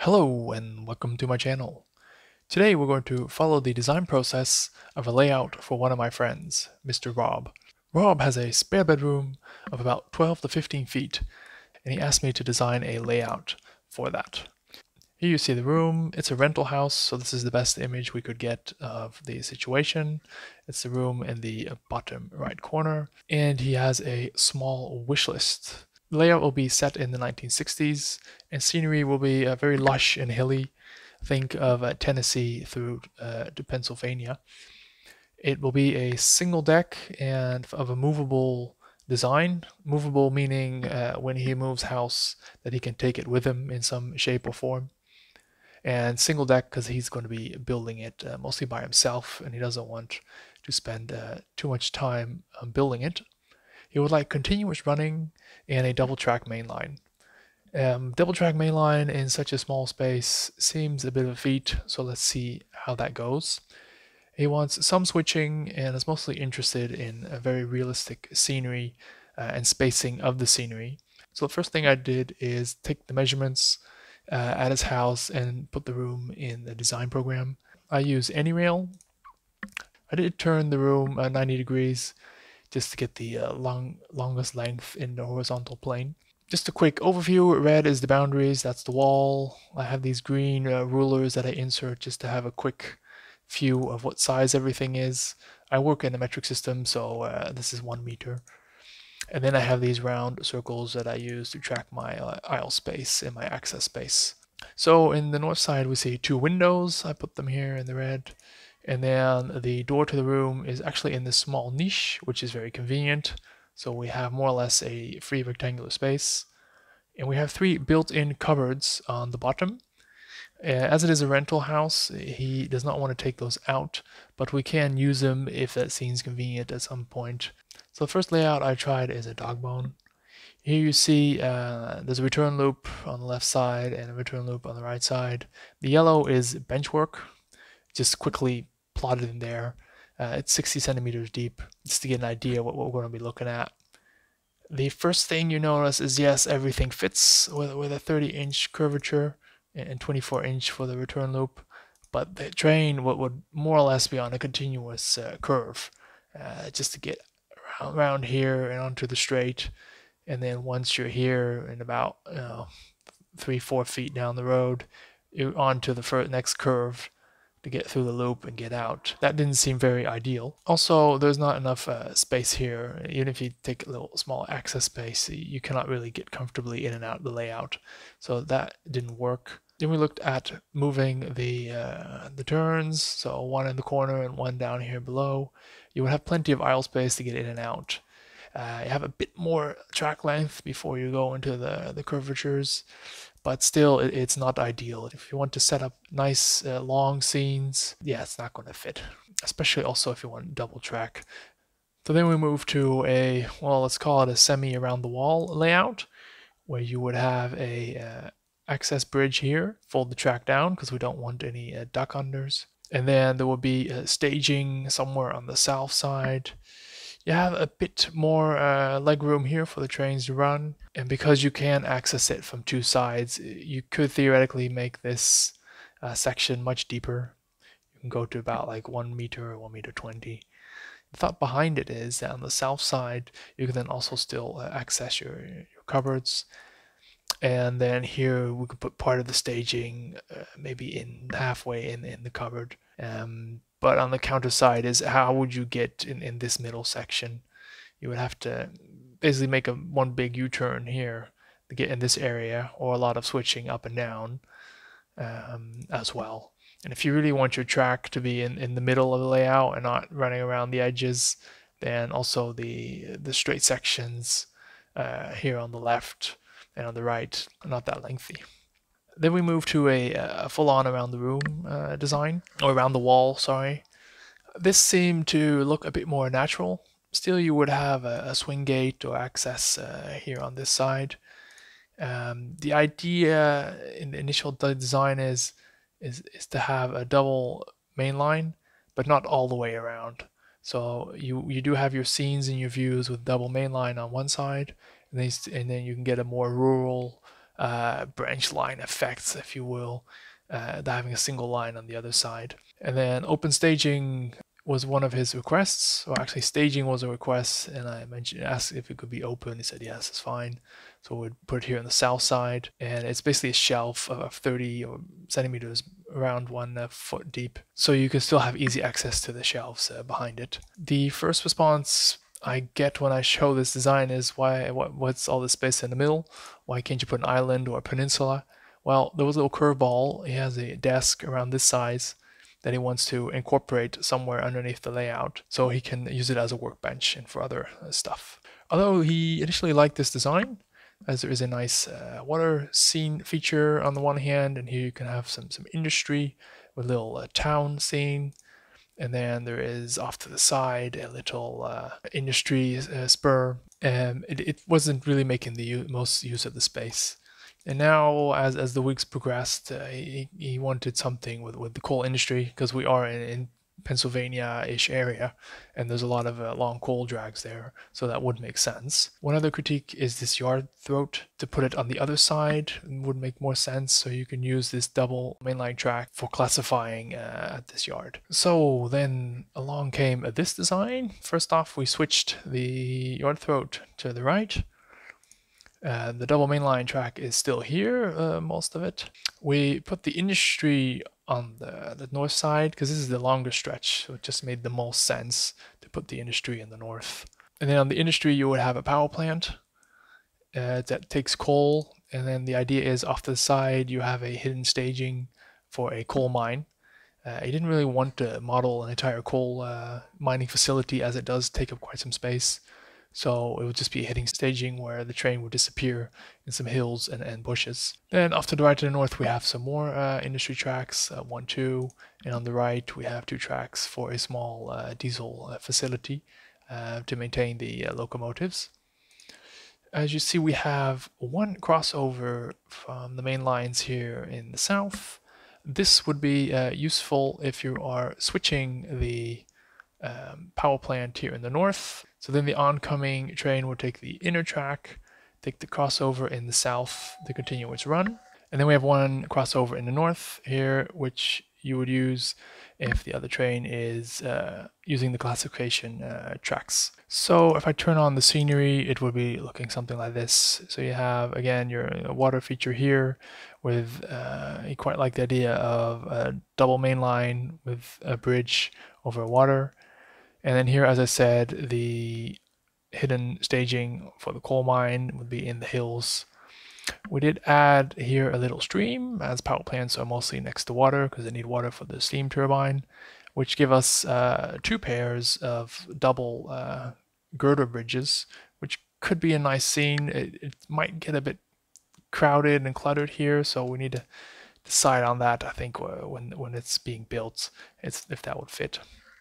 Hello and welcome to my channel. Today we're going to follow the design process of a layout for one of my friends, Mr. Rob. Rob has a spare bedroom of about 12 to 15 feet, and he asked me to design a layout for that. Here you see the room. It's a rental house, so this is the best image we could get of the situation. It's the room in the bottom right corner, and he has a small wish list. The layout will be set in the 1960s, and scenery will be very lush and hilly. Think of Tennessee through to Pennsylvania. It will be a single deck and of a movable design. Movable meaning when he moves house that he can take it with him in some shape or form. And single deck because he's going to be building it mostly by himself and he doesn't want to spend too much time building it. He would like continuous running and a double track mainline. Double track mainline in such a small space seems a bit of a feat, so let's see how that goes. He wants some switching and is mostly interested in a very realistic scenery and spacing of the scenery. So the first thing I did is take the measurements at his house and put the room in the design program. I use AnyRail. I did turn the room 90 degrees just to get the longest length in the horizontal plane. Just a quick overview. Red is the boundaries, that's the wall. I have these green rulers that I insert just to have a quick view of what size everything is. I work in a metric system, so this is 1 meter. And then I have these round circles that I use to track my aisle space and my access space. So in the north side we see 2 windows. I put them here in the red. And then the door to the room is actually in this small niche, which is very convenient. So we have more or less a free rectangular space. And we have 3 built-in cupboards on the bottom. As it is a rental house, he does not want to take those out, but we can use them if that seems convenient at some point. So the first layout I tried is a dog bone. Here you see there's a return loop on the left side and a return loop on the right side. The yellow is bench work, just quickly plotted in there. It's 60 centimeters deep, just to get an idea what we're going to be looking at. The first thing you notice is yes, everything fits with a 30-inch curvature and 24-inch for the return loop, but the train would more or less be on a continuous curve, just to get around here and onto the straight. And then once you're here and about 3-4 feet down the road, you're onto the next curve to get through the loop and get out. That didn't seem very ideal. Also, there's not enough space here. Even if you take a little small access space, you cannot really get comfortably in and out of the layout. So that didn't work. Then we looked at moving the turns, so one in the corner and one down here below. You would have plenty of aisle space to get in and out. You have a bit more track length before you go into the curvatures, but still it's not ideal. If you want to set up nice long scenes, yeah, it's not going to fit, especially also if you want double track. So then we move to a, well, let's call it a semi around the wall layout, where you would have a access bridge here, fold the track down because we don't want any duck unders. And then there will be staging somewhere on the south side. You have a bit more leg room here for the trains to run, and because you can access it from 2 sides, you could theoretically make this section much deeper. You can go to about like 1 meter or 1.20 meters. The thought behind it is that on the south side, you can then also still access your cupboards. And then here we could put part of the staging maybe in halfway in the cupboard. But on the counter side is how would you get in this middle section? You would have to basically make one big U-turn here to get in this area, or a lot of switching up and down as well. And if you really want your track to be in the middle of the layout and not running around the edges, then also the straight sections here on the left and on the right are not that lengthy. Then we move to a full-on around the room design, or around the wall, sorry. This seemed to look a bit more natural. Still, you would have a swing gate or access here on this side. The idea in the initial design is to have a double main line, but not all the way around. So you do have your scenes and your views with double main line on one side, and then you can get a more rural branch line effects, if you will, having a single line on the other side. And then open staging was one of his requests, or actually staging was a request, and I asked if it could be open. He said yes, it's fine. So we'd put it here on the south side, and it's basically a shelf of 30 centimeters, around 1 foot deep, so you can still have easy access to the shelves behind it. The first response I get when I show this design is, what's all this space in the middle? Why can't you put an island or a peninsula? Well, there was a little curveball. He has a desk around this size that he wants to incorporate somewhere underneath the layout so he can use it as a workbench and for other stuff. Although he initially liked this design, as there is a nice water scene feature on the one hand, and here you can have some industry with a little town scene, and then there is off to the side a little industry spur. It wasn't really making the most use of the space. And now, as the weeks progressed, he wanted something with the coal industry, because we are in Pennsylvania-ish area, and there's a lot of long coal drags there, so that would make sense. One other critique is this yard throat. To put it on the other side would make more sense, so you can use this double mainline track for classifying at this yard. So then along came this design. First off, we switched the yard throat to the right. The double mainline track is still here, most of it. We put the industry on the north side because this is the longer stretch, so it just made the most sense to put the industry in the north. And then on the industry you would have a power plant that takes coal, and then the idea is off to the side you have a hidden staging for a coal mine. He didn't really want to model an entire coal mining facility, as it does take up quite some space. So it would just be a hidden staging where the train would disappear in some hills and bushes. Then off to the right to the north we have some more industry tracks, 1, 2, and on the right we have 2 tracks for a small diesel facility to maintain the locomotives. As you see, we have one crossover from the main lines here in the south. This would be useful if you are switching the power plant here in the north. So then the oncoming train will take the inner track, take the crossover in the south to continue its run. And then we have one crossover in the north here, which you would use if the other train is using the classification tracks. So if I turn on the scenery, it would be looking something like this. So you have, again, your water feature here with, you quite like the idea of a double main line with a bridge over water. And then here, as I said, the hidden staging for the coal mine would be in the hills. We did add here a little stream, as power plants are mostly next to water because they need water for the steam turbine, which give us 2 pairs of double girder bridges, which could be a nice scene. It might get a bit crowded and cluttered here, so we need to decide on that, I think, when it's being built, if that would fit.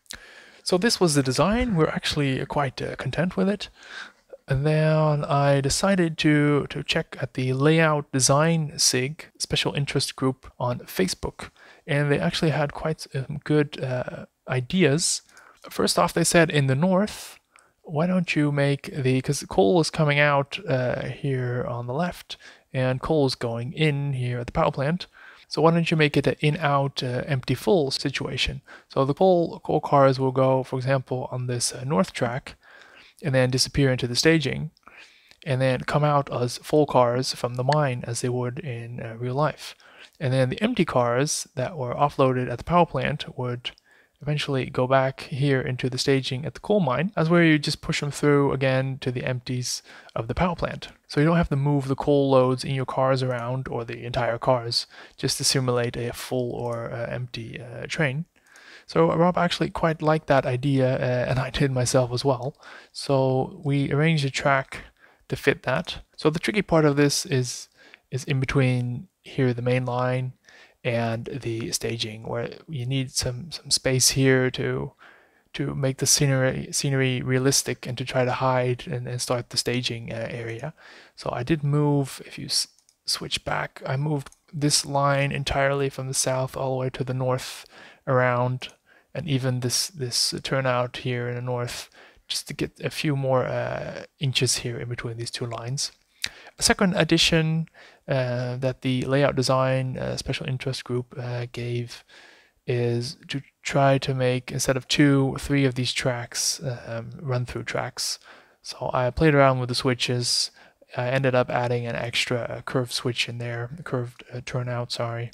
So this was the design. We're actually quite content with it. And then I decided to check at the Layout Design SIG special interest group on Facebook, and they actually had quite good ideas. First off, they said in the north, why don't you make because coal is coming out here on the left, and coal is going in here at the power plant. So why don't you make it an in-out, empty-full situation? So the coal cars will go, for example, on this north track, and then disappear into the staging, and then come out as full cars from the mine as they would in real life. And then the empty cars that were offloaded at the power plant would eventually go back here into the staging at the coal mine, as where you just push them through again to the empties of the power plant. So you don't have to move the coal loads in your cars around, or the entire cars, just to simulate a full or empty train. So Rob actually quite liked that idea, and I did myself as well. So we arranged a track to fit that. So the tricky part of this is in between here, the main line, and the staging, where you need some space here to make the scenery realistic and to try to hide and start the staging area. So I did move, if you switch back, I moved this line entirely from the south all the way to the north around, and even this turnout here in the north, just to get a few more inches here in between these 2 lines. A second addition that the layout design special interest group gave is to try to make, instead of 2 or 3 of these tracks, run through tracks. So I played around with the switches. I ended up adding an extra curved switch in there, curved turnout, sorry.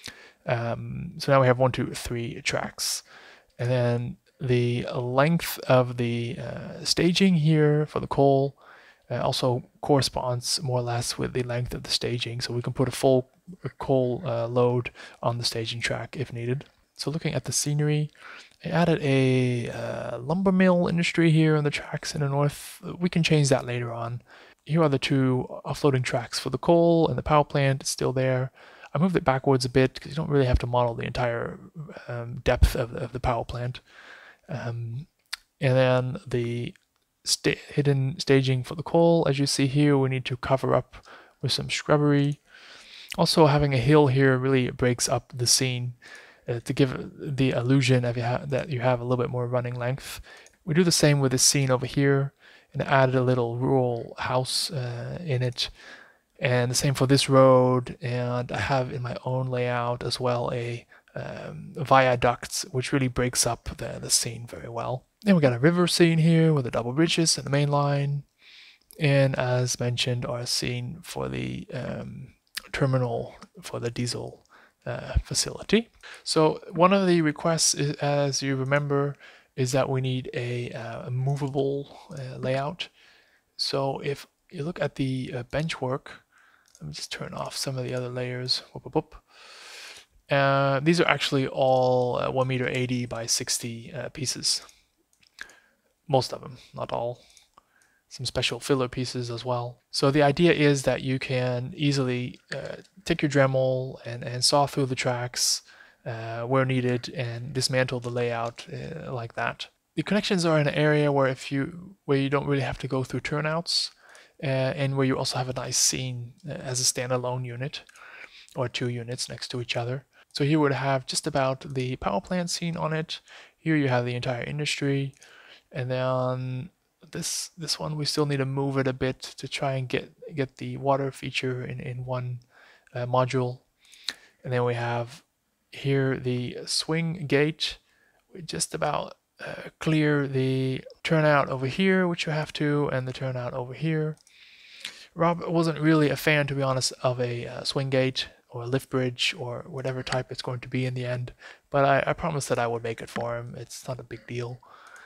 So now we have 1, 2, 3 tracks. And then the length of the staging here for the coal also corresponds more or less with the length of the staging. So we can put a full coal load on the staging track if needed. So looking at the scenery, I added a lumber mill industry here on the tracks in the north. We can change that later on. Here are the 2 offloading tracks for the coal and the power plant. It's still there. I moved it backwards a bit because you don't really have to model the entire depth of the power plant. And then the hidden staging for the coal, as you see here, we need to cover up with some shrubbery. Also, having a hill here really breaks up the scene to give the illusion of that you have a little bit more running length. We do the same with the scene over here and added a little rural house in it. And the same for this road, and I have in my own layout as well a viaduct, which really breaks up the scene very well. Then we got a river scene here with the double bridges and the main line, and as mentioned, our scene for the terminal for the diesel facility. So one of the requests, is, as you remember, is that we need a movable layout. So if you look at the bench work, let me just turn off some of the other layers. Whoop, whoop, whoop. These are actually all 1 meter 80 by 60 pieces. Most of them, not all. Some special filler pieces as well. So the idea is that you can easily take your Dremel and saw through the tracks where needed and dismantle the layout like that. The connections are in an area where you don't really have to go through turnouts. And where you also have a nice scene as a standalone unit or 2 units next to each other. So here would have just about the power plant scene on it. Here you have the entire industry, and then this one we still need to move it a bit to try and get the water feature in one module. And then we have here the swing gate. We just about clear the turnout over here, which you have to, and the turnout over here. Rob wasn't really a fan, to be honest, of a swing gate or a lift bridge or whatever type it's going to be in the end, but I promised that I would make it for him. It's not a big deal.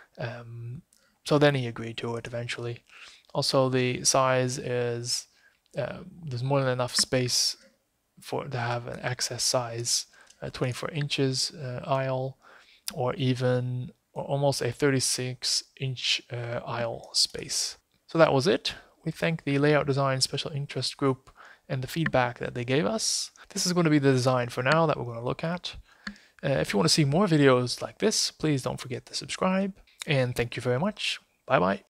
So then he agreed to it eventually. Also, the size is there's more than enough space to have an excess size, 24 inches aisle, or almost a 36-inch aisle space. So that was it. We thank the Layout Design Special Interest Group and the feedback that they gave us. This is going to be the design for now that we're going to look at. If you want to see more videos like this, please don't forget to subscribe. And thank you very much. Bye-bye.